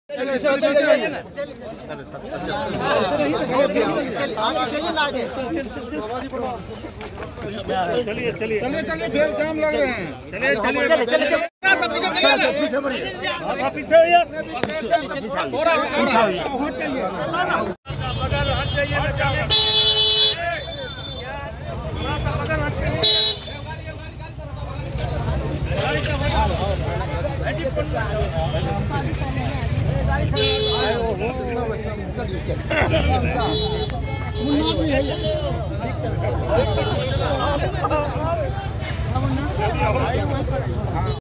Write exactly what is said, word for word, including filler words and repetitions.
चलिए चलिए चलिए चलिए फिर जाम लग रहे हैं। चलिए चलिए चलिए चलिए पीछे थोड़ा